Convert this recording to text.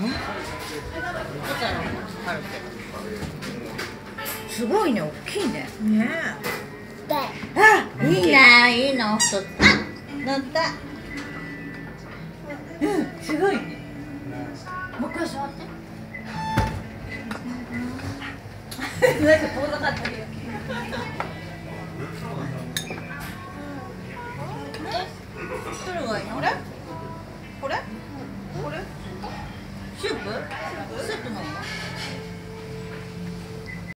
すごいね、大きいね。 ねあ、いいね、いいの。乗った。うん、すごいね。もう一回座って。なんか遠ざかったけど。